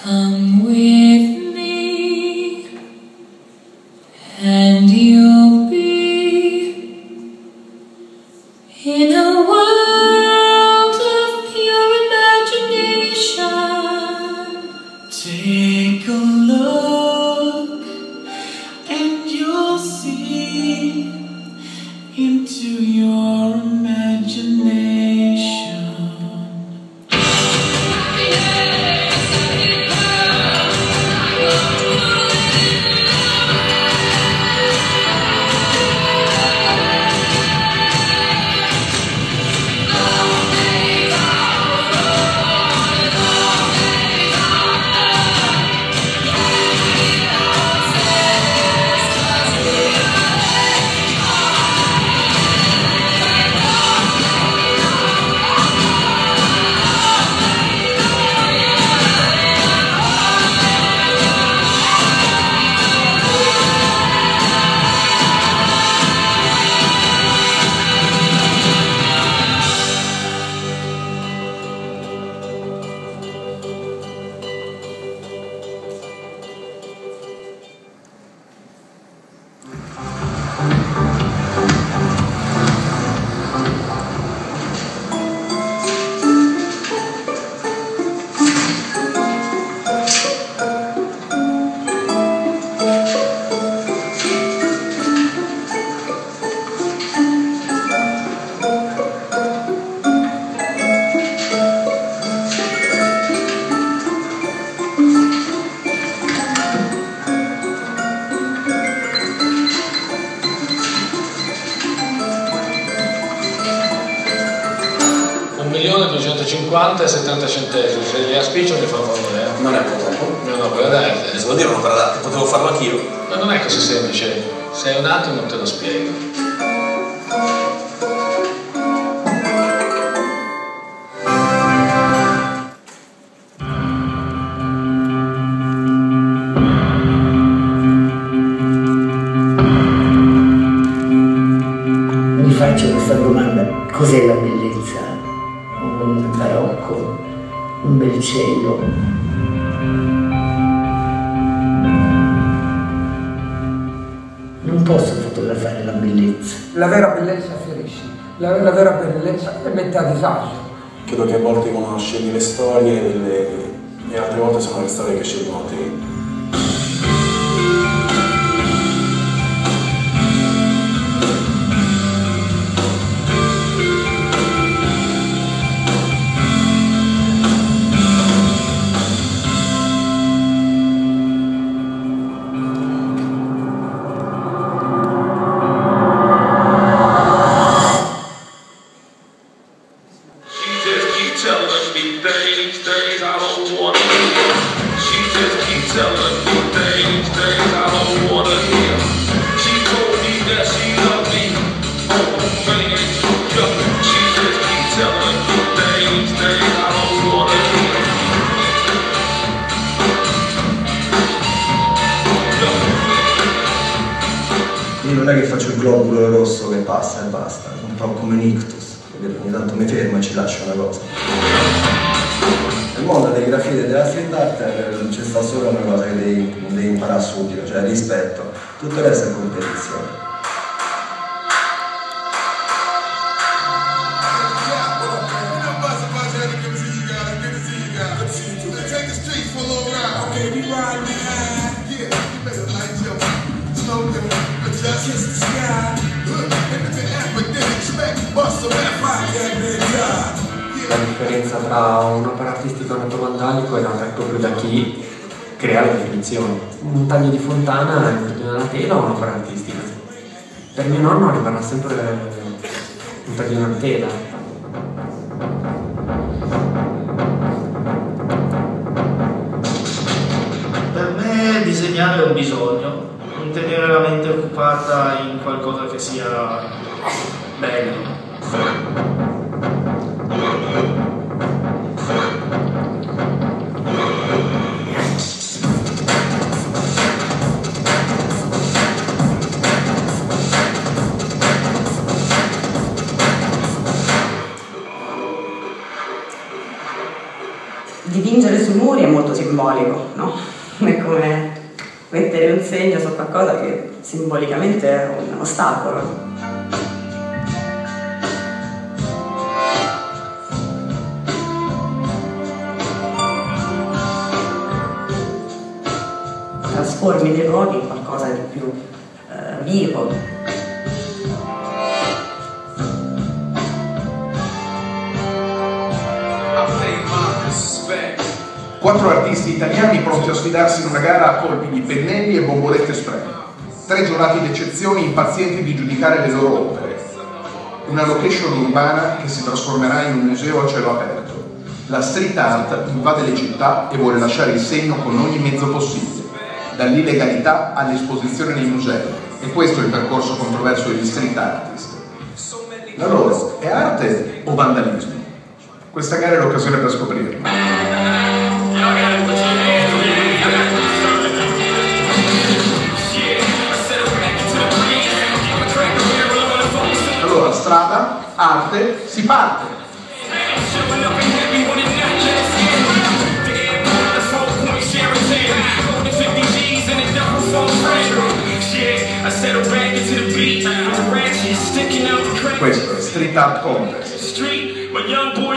Come with me, and you'll be in a world of pure imagination. Take a look, and you'll see into your imagination. e 70 centesimi, se li aspiccio mi fa favore. Non è purtroppo. No, quella dai. Se vuol dire un'opera d'arte, potevo farlo anch'io. Ma non è così semplice, se è un attimo te lo spiego. Mi faccio questa domanda: cos'è la bellezza? Un barocco, un bel cielo. Non posso fotografare la bellezza. La vera bellezza ferisce, la vera bellezza mette a disagio. Credo che a volte uno sceglie le storie e altre volte sono le storie che scelgono te. Io non è che faccio il globulo rosso che passa e basta, un po' come un ictus, ogni tanto mi fermo e ci lascio una cosa. Nel mondo dei graffiti e della street art c'è sta solo una cosa che devi imparare subito, cioè rispetto, tutto il resto è competizione. La differenza tra un'opera artistica e un atto vandalico è data proprio da chi crea le definizioni. Un taglio di fontana è un taglio della tela o un'opera artistica? Per mio nonno rimarrà sempre un taglio di una tela. Per me disegnare è un bisogno, tenere la mente occupata in qualcosa che sia bello. dipingere sui muri è molto simbolico, no? È come mettere un segno su qualcosa che simbolicamente è un ostacolo. Trasformi dei luoghi in qualcosa di più vivo. 4 artisti italiani pronti a sfidarsi in una gara a colpi di pennelli e bombolette spray. 3 giurati d'eccezione impazienti di giudicare le loro opere. Una location urbana che si trasformerà in un museo a cielo aperto. La street art invade le città e vuole lasciare il segno con ogni mezzo possibile, dall'illegalità all'esposizione nei musei. E questo è il percorso controverso degli street artist. La loro è arte o vandalismo? Questa gara è l'occasione per scoprirlo. Allora, strada, arte, si parte! Questo è Street Art Contest.